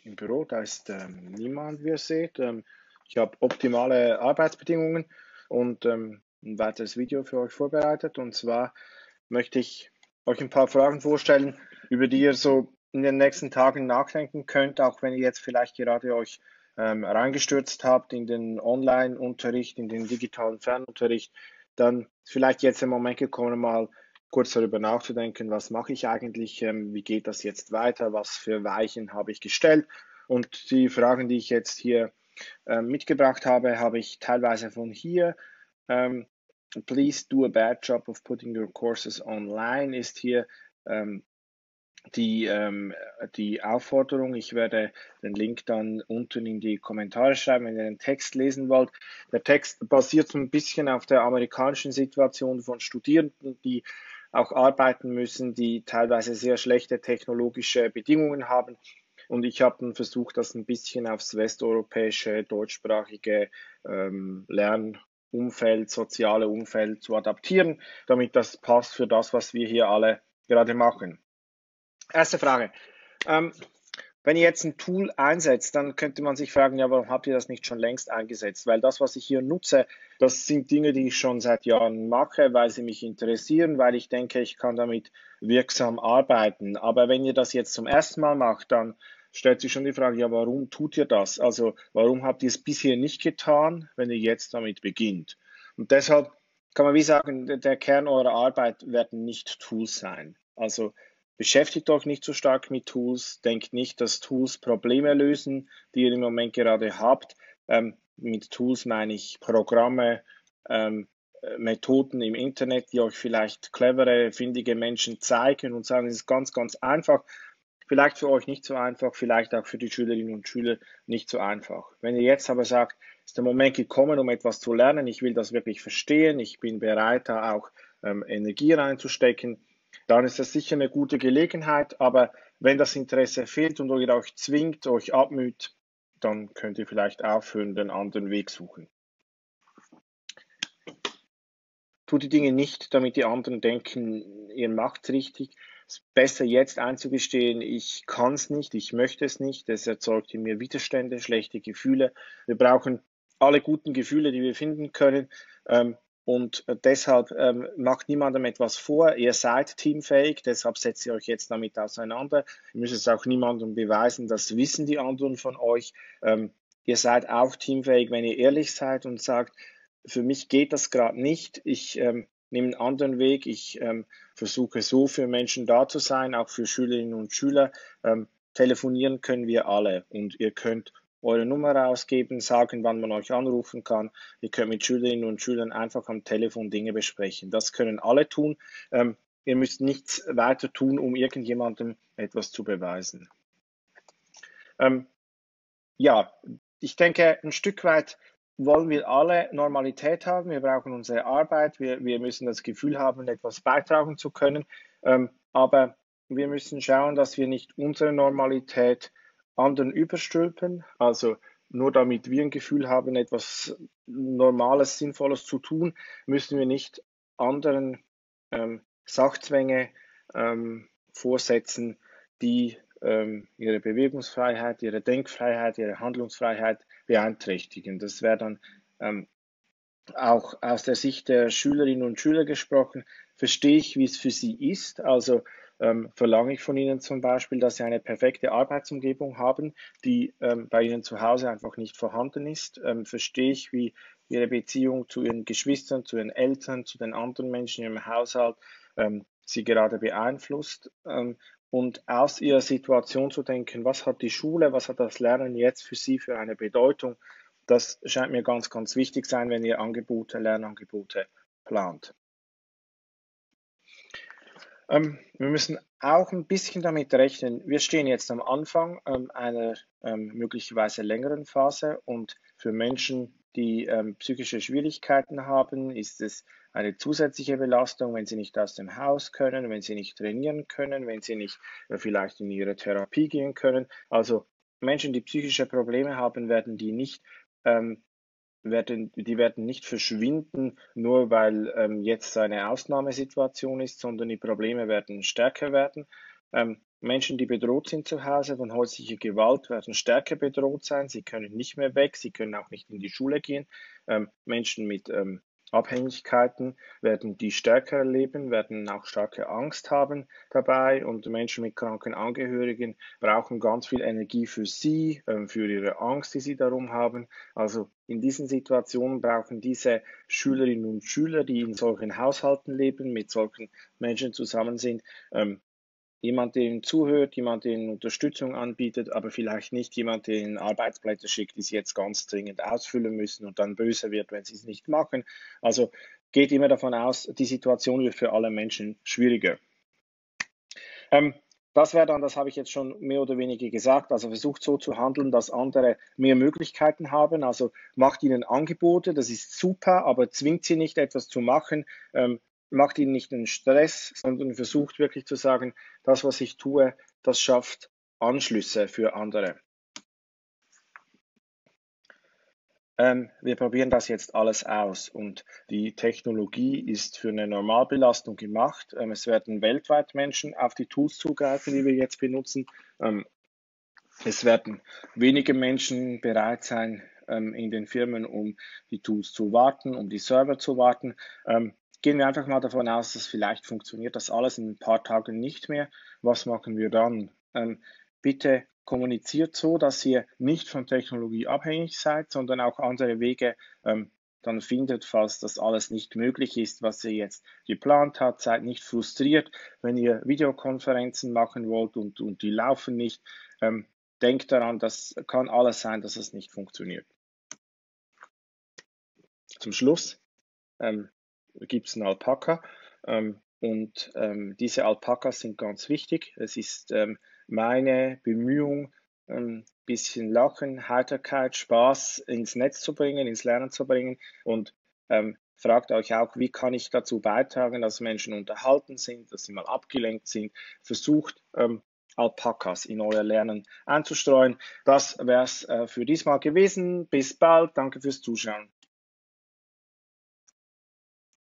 im Büro, da ist niemand, wie ihr seht. Ich habe optimale Arbeitsbedingungen und ein weiteres Video für euch vorbereitet. Und zwar möchte ich euch ein paar Fragen vorstellen, über die ihr so in den nächsten Tagen nachdenken könnt, auch wenn ihr jetzt vielleicht gerade euch reingestürzt habt in den Online-Unterricht, in den digitalen Fernunterricht, dann ist vielleicht jetzt der Moment gekommen, mal kurz darüber nachzudenken, was mache ich eigentlich, wie geht das jetzt weiter, was für Weichen habe ich gestellt. Und die Fragen, die ich jetzt hier mitgebracht habe, habe ich teilweise von hier. Please do a bad job of putting your courses online ist hier die, die Aufforderung. Ich werde den Link dann unten in die Kommentare schreiben, wenn ihr den Text lesen wollt. Der Text basiert so ein bisschen auf der amerikanischen Situation von Studierenden, die auch arbeiten müssen, die teilweise sehr schlechte technologische Bedingungen haben. Und ich habe dann versucht, das ein bisschen aufs westeuropäische, deutschsprachige Lernumfeld, soziale Umfeld zu adaptieren, damit das passt für das, was wir hier alle gerade machen. Erste Frage. Wenn ihr jetzt ein Tool einsetzt, dann könnte man sich fragen, ja, warum habt ihr das nicht schon längst eingesetzt? Weil das, was ich hier nutze, das sind Dinge, die ich schon seit Jahren mache, weil sie mich interessieren, weil ich denke, ich kann damit wirksam arbeiten. Aber wenn ihr das jetzt zum ersten Mal macht, dann stellt sich schon die Frage, ja, warum tut ihr das? Also, warum habt ihr es bisher nicht getan, wenn ihr jetzt damit beginnt? Und deshalb kann man wie sagen, der Kern eurer Arbeit werden nicht Tools sein. Also, beschäftigt euch nicht so stark mit Tools, denkt nicht, dass Tools Probleme lösen, die ihr im Moment gerade habt. Mit Tools meine ich Programme, Methoden im Internet, die euch vielleicht clevere, findige Menschen zeigen und sagen, es ist ganz, ganz einfach. Vielleicht für euch nicht so einfach, vielleicht auch für die Schülerinnen und Schüler nicht so einfach. Wenn ihr jetzt aber sagt, ist der Moment gekommen, um etwas zu lernen, ich will das wirklich verstehen, ich bin bereit, da auch Energie reinzustecken, dann ist das sicher eine gute Gelegenheit. Aber wenn das Interesse fehlt und ihr euch zwingt, euch abmüht, dann könnt ihr vielleicht aufhören, den anderen Weg suchen. Tut die Dinge nicht, damit die anderen denken, ihr macht's richtig. Es ist besser jetzt einzugestehen, ich kann es nicht, ich möchte es nicht. Das erzeugt in mir Widerstände, schlechte Gefühle. Wir brauchen alle guten Gefühle, die wir finden können. Und deshalb macht niemandem etwas vor. Ihr seid teamfähig, deshalb setzt ihr euch jetzt damit auseinander. Ihr müsst es auch niemandem beweisen, das wissen die anderen von euch. Ihr seid auch teamfähig, wenn ihr ehrlich seid und sagt, für mich geht das gerade nicht. Ich nehme einen anderen Weg. Ich versuche so für Menschen da zu sein, auch für Schülerinnen und Schüler. Telefonieren können wir alle und ihr könnt eure Nummer ausgeben, sagen, wann man euch anrufen kann. Ihr könnt mit Schülerinnen und Schülern einfach am Telefon Dinge besprechen. Das können alle tun. Ihr müsst nichts weiter tun, um irgendjemandem etwas zu beweisen. Ja, ich denke, ein Stück weit wollen wir alle Normalität haben. Wir brauchen unsere Arbeit. Wir müssen das Gefühl haben, etwas beitragen zu können. Aber wir müssen schauen, dass wir nicht unsere Normalität anderen überstülpen. Also nur damit wir ein Gefühl haben, etwas Normales, Sinnvolles zu tun, müssen wir nicht anderen Sachzwänge vorsetzen, die ihre Bewegungsfreiheit, ihre Denkfreiheit, ihre Handlungsfreiheit beeinträchtigen. Das wäre dann auch aus der Sicht der Schülerinnen und Schüler gesprochen, verstehe ich, wie es für sie ist. Also verlange ich von ihnen zum Beispiel, dass sie eine perfekte Arbeitsumgebung haben, die bei ihnen zu Hause einfach nicht vorhanden ist. Verstehe ich, wie ihre Beziehung zu ihren Geschwistern, zu ihren Eltern, zu den anderen Menschen in ihrem Haushalt sie gerade beeinflusst. Und aus ihrer Situation zu denken, was hat die Schule, was hat das Lernen jetzt für sie für eine Bedeutung, das scheint mir ganz, ganz wichtig sein, wenn ihr Lernangebote plant. Wir müssen auch ein bisschen damit rechnen, wir stehen jetzt am Anfang einer möglicherweise längeren Phase und für Menschen, die psychische Schwierigkeiten haben, ist es eine zusätzliche Belastung, wenn sie nicht aus dem Haus können, wenn sie nicht trainieren können, wenn sie nicht vielleicht in ihre Therapie gehen können. Also Menschen, die psychische Probleme haben, die werden nicht verschwinden, nur weil jetzt eine Ausnahmesituation ist, sondern die Probleme werden stärker werden. Menschen, die bedroht sind zu Hause von häuslicher Gewalt, werden stärker bedroht sein. Sie können nicht mehr weg, sie können auch nicht in die Schule gehen. Menschen mit Abhängigkeiten werden die stärker erleben, werden auch starke Angst haben dabei, und Menschen mit kranken Angehörigen brauchen ganz viel Energie für sie, für ihre Angst, die sie darum haben. Also in diesen Situationen brauchen diese Schülerinnen und Schüler, die in solchen Haushalten leben, mit solchen Menschen zusammen sind, jemand, der ihnen zuhört, jemand, der ihnen Unterstützung anbietet, aber vielleicht nicht jemand, der ihnen Arbeitsblätter schickt, die sie jetzt ganz dringend ausfüllen müssen und dann böse wird, wenn sie es nicht machen. Also geht immer davon aus, die Situation wird für alle Menschen schwieriger. Das wäre dann, das habe ich jetzt schon mehr oder weniger gesagt, also versucht so zu handeln, dass andere mehr Möglichkeiten haben, also macht ihnen Angebote, das ist super, aber zwingt sie nicht, etwas zu machen, macht ihnen nicht einen Stress, sondern versucht wirklich zu sagen, das, was ich tue, das schafft Anschlüsse für andere. Wir probieren das jetzt alles aus, und die Technologie ist für eine Normalbelastung gemacht. Es werden weltweit Menschen auf die Tools zugreifen, die wir jetzt benutzen. Es werden wenige Menschen bereit sein, in den Firmen, um die Tools zu warten, um die Server zu warten. Gehen wir einfach mal davon aus, dass vielleicht funktioniert das alles in ein paar Tagen nicht mehr. Was machen wir dann? Bitte kommuniziert so, dass ihr nicht von Technologie abhängig seid, sondern auch andere Wege dann findet, falls das alles nicht möglich ist, was ihr jetzt geplant habt. Seid nicht frustriert, wenn ihr Videokonferenzen machen wollt und die laufen nicht. Denkt daran, das kann alles sein, dass es nicht funktioniert. Zum Schluss gibt es einen Alpaka, und diese Alpakas sind ganz wichtig. Es ist meine Bemühung, ein bisschen Lachen, Heiterkeit, Spaß ins Netz zu bringen, ins Lernen zu bringen, und fragt euch auch, wie kann ich dazu beitragen, dass Menschen unterhalten sind, dass sie mal abgelenkt sind. Versucht Alpakas in euer Lernen einzustreuen. Das wäre es für diesmal gewesen. Bis bald. Danke fürs Zuschauen.